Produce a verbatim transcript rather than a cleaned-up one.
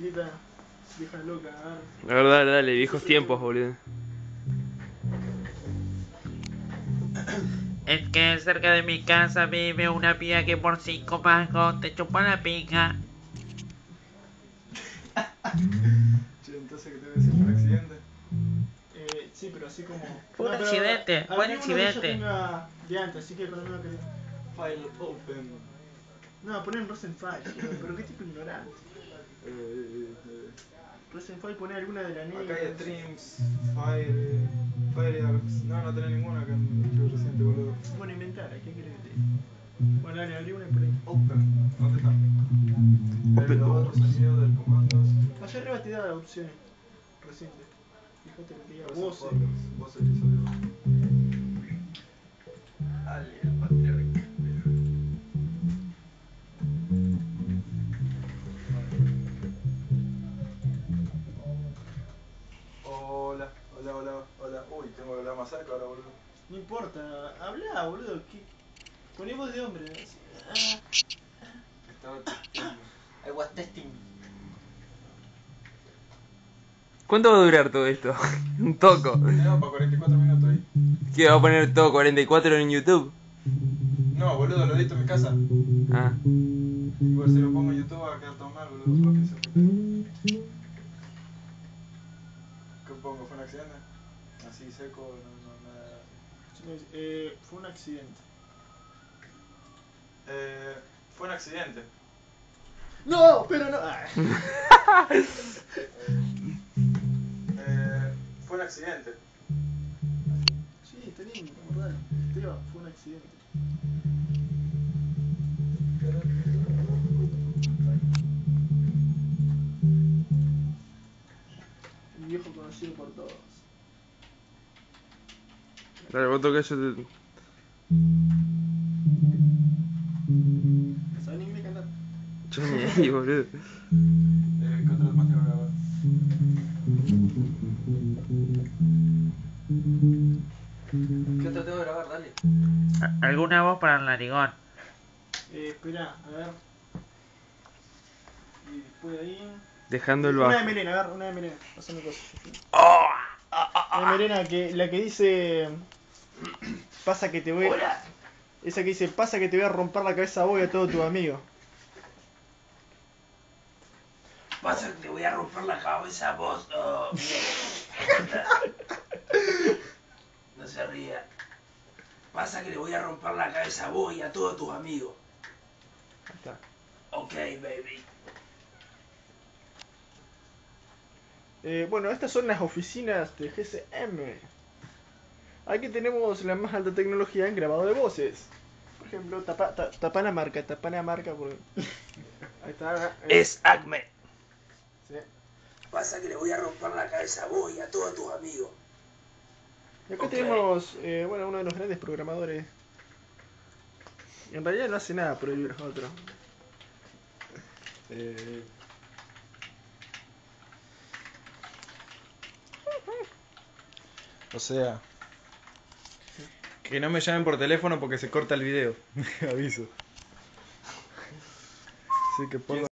chiquita, vieja loca, a ver. La verdad, dale, viejos tiempos, boludo. Es que cerca de mi casa vive una piba que por cinco mangos te chupa la pica. Che, entonces que te voy a decir un accidente. Eh, sí, pero así como... Fue un pero accidente, fue un abrí uno que ya accidente. tenga de antes, así que con lo mismo que... File open. No, ponen Rosenfall, pero, pero qué tipo ignorante. Eh, eh, eh. Rosenfall pone alguna de la negra. Acá hay streams, fire, firearms. No, no tenés ninguna acá en el archivo reciente, boludo. Bueno, inventar, ¿a quién querés que te diga? Bueno, dale, abrí una y por ahí. Open. ¿Dónde está? Open El doors. otro sonido del comando. Allá arriba te da opciones. Reciente. Fíjate lo que diga. Voces. Voces. Voces episodio. Ale, el patriarca. Hola, hola, hola, hola. Uy, tengo que hablar más cerca ahora, boludo. No importa, habla, boludo. ¿Qué? Poné voz de hombre. Así. Ah. Estaba testeando. I was testing. ¿Cuánto va a durar todo esto? Un toco. Tengo para cuarenta y cuatro minutos ahí. ¿Qué, va a poner todo cuarenta y cuatro en YouTube? No, boludo, lo edito en mi casa. Ah. Igual si lo pongo en YouTube va a quedar todo mal, boludo, por lo que se afecta. ¿Qué pongo? ¿Fue un accidente? Así seco, no, no, nada. Eh, fue un accidente. Eh, fue un accidente. No, pero no. Ah. Eh, fue un accidente. Sí, está lindo, ¿verdad? Esteban, fue un accidente. Un viejo conocido por todos. Dale, vos tocás, yo te... ¿No sabes ni qué cantar? Yo ni ahí, boludo. Eh, ¿Qué otro más tengo que grabar? ¿Qué otro tengo que grabar? Dale. ¿Alguna voz para el narigón? Eh, espera, a ver. Y después de ahí. Dejando el Una de bajo. Melena, agarra, una de Melena. Pásame cosas. Oh. Una de Melena, que, la que dice. Pasa que te voy. Hola. Esa que dice, pasa que te voy a romper la cabeza a vos y a todos tus amigos. Pasa que te voy a romper la cabeza a vos. Oh, no se ría. Pasa que le voy a romper la cabeza a vos y a todos tus amigos. Ahí está. Ok, baby. Eh, bueno, estas son las oficinas de G C M. Aquí tenemos la más alta tecnología en grabado de voces. Por ejemplo, tapa, ta, tapa la marca, tapa la marca. Porque... Ahí está. eh, Es Acme. Sí. Pasa que le voy a romper la cabeza a vos y a todos tus amigos. Y acá Ok. tenemos, eh, bueno, uno de los grandes programadores. En realidad no hace nada por el otro. Eh... O sea, que no me llamen por teléfono porque se corta el video. Aviso. Así que pongo.